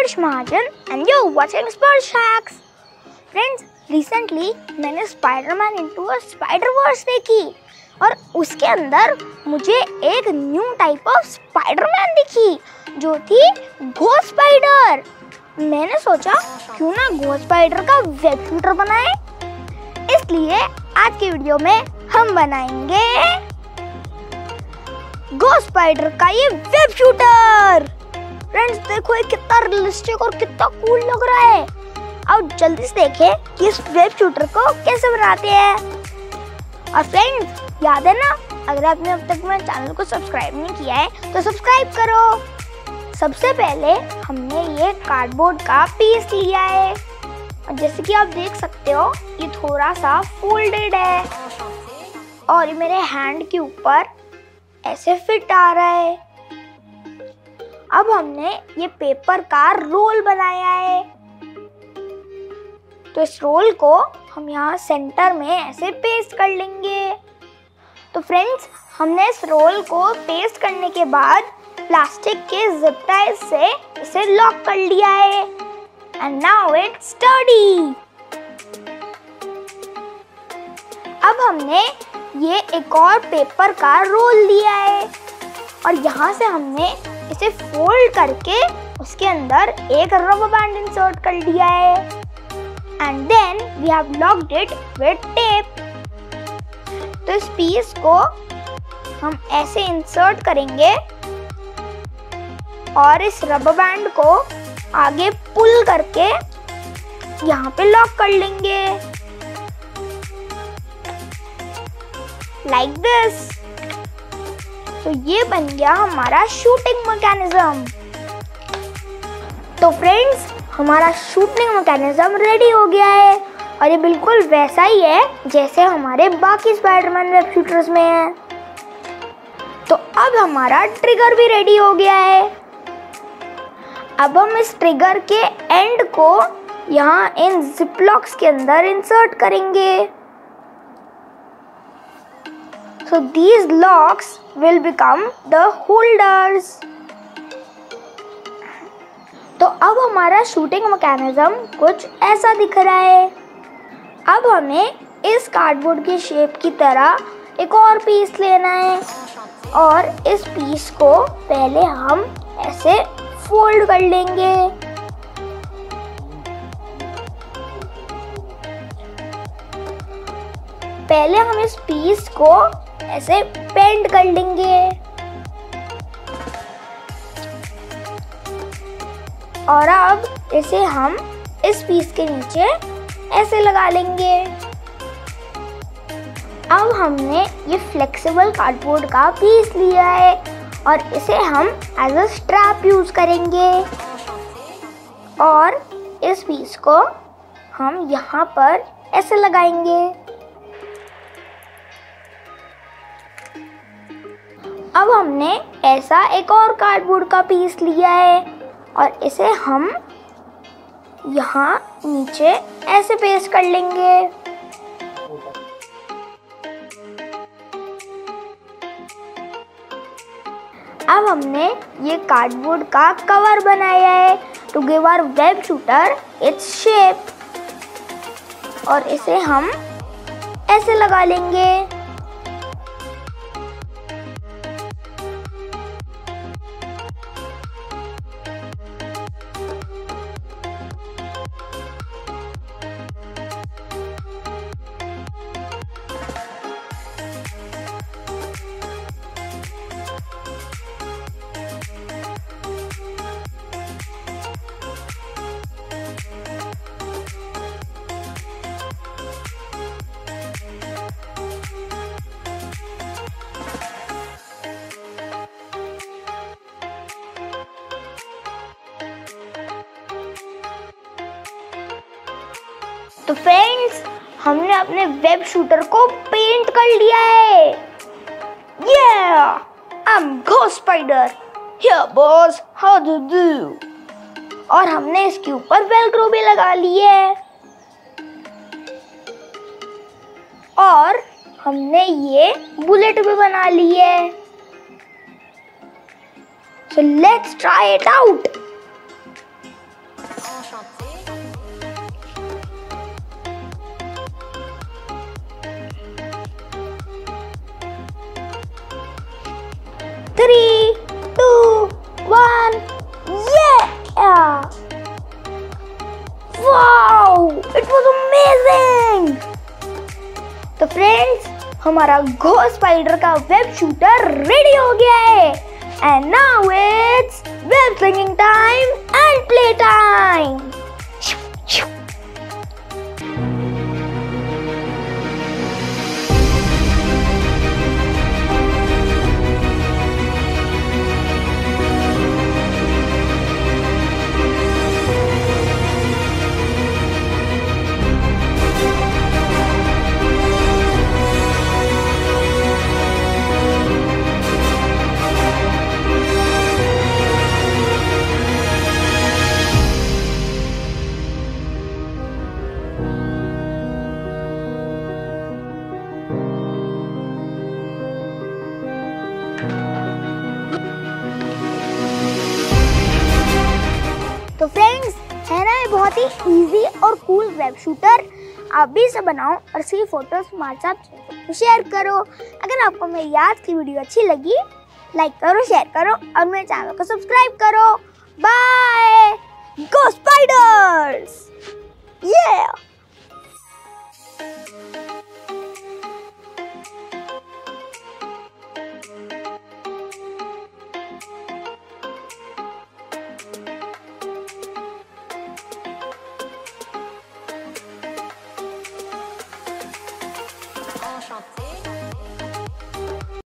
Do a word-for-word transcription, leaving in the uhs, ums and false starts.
Ramesh Mahajan and you're watching Spurs Hacks. Friends, recently मैंने Spider-Man Into a Spider-Verse देखी और उसके अंदर मुझे एक न्यू टाइप ऑफ स्पाइडरमैन दिखी जो थी घोस्ट स्पाइडर। मैंने सोचा क्यों ना घोस्ट स्पाइडर का वेब शूटर बनाए, इसलिए आज की वीडियो में हम बनाएंगे घोस्ट स्पाइडर का ये वेब शूटर। फ्रेंड्स देखो ये कितना रियलिस्टिक और कितना कूल लग रहा है। अब जल्दी से देखें कि इस वेब शूटर को कैसे बनाते हैं। और फ्रेंड्स याद है ना, अगर आपने अब तक मेरे चैनल को सब्सक्राइब नहीं किया है तो सब्सक्राइब करो। सबसे पहले हमने ये कार्डबोर्ड का पीस लिया है और जैसे कि आप देख सकते हो ये थोड़ा सा फोल्डेड है और ये मेरे हैंड के ऊपर ऐसे फिट आ रहा है। अब हमने ये पेपर का रोल बनाया है, तो इस रोल को हम यहाँ सेंटर में ऐसे पेस्ट कर लेंगे। तो फ्रेंड्स हमने इस रोल को पेस्ट करने के बाद प्लास्टिक के जिप टाई से इसे लॉक कर लिया है एंड नाउ इट्स स्टडी। अब हमने ये एक और पेपर का रोल लिया है और यहाँ से हमने इसे फोल्ड करके उसके अंदर एक रबर बैंड इंसर्ट कर लिया है and then we have locked it with tape. तो इस पीस को हम ऐसे इंसर्ट करेंगे और इस रबर बैंड को आगे पुल करके यहाँ पे लॉक कर लेंगे लाइक दिस। तो ये बन गया हमारा शूटिंग मैकेनिज्म। तो फ्रेंड्स हमारा शूटिंग मैकेनिज्म रेडी हो गया है और ये बिल्कुल वैसा ही है जैसे हमारे बाकी स्पाइडरमैन वेब शूटर्स में है। तो अब हमारा ट्रिगर भी रेडी हो गया है। अब हम इस ट्रिगर के एंड को यहाँ इन जिप लॉक्स के अंदर इंसर्ट करेंगे। So these locks will become the holders. तो अब हमारा शूटिंग मैकेनिज्म कुछ ऐसा दिख रहा है। अब हमें इस कार्डबोर्ड की शेप की तरह एक और पीस लेना है और इस पीस को पहले हम ऐसे फोल्ड कर लेंगे। पहले हम इस पीस को ऐसे बेंड कर लेंगे और अब इसे हम इस पीस के नीचे ऐसे लगा लेंगे। अब हमने ये फ्लेक्सिबल कार्डबोर्ड का पीस लिया है और इसे हम एज अ स्ट्रैप यूज करेंगे और इस पीस को हम यहाँ पर ऐसे लगाएंगे। अब हमने ऐसा एक और कार्डबोर्ड का पीस लिया है और इसे हम यहाँ नीचे ऐसे पेस्ट कर लेंगे। अब हमने ये कार्डबोर्ड का कवर बनाया है to give our web shooter its shape और इसे हम ऐसे लगा लेंगे। तो फ्रेंड्स हमने अपने वेब शूटर को पेंट कर लिया है। Yeah, I'm Ghost Spider. Here boss, how do you do? और हमने इसके ऊपर वेलक्रो भी लगा ली है और हमने ये बुलेट भी बना ली है। So let's try it out. Three two one, yeah! Wow! It was amazing! तो फ्रेंड्स, हमारा घोस्ट स्पाइडर का वेब शूटर रेडी हो गया है। And now it's web slinging time and play time. तो फ्रेंड्स, है ना ये बहुत ही इजी और कूल वेब शूटर। आप भी इसे बनाओ और इसकी फोटोज हमारे साथ शेयर करो। अगर आपको मेरी आज की वीडियो अच्छी लगी, लाइक करो, शेयर करो और मेरे चैनल को सब्सक्राइब करो। Bye, go spider.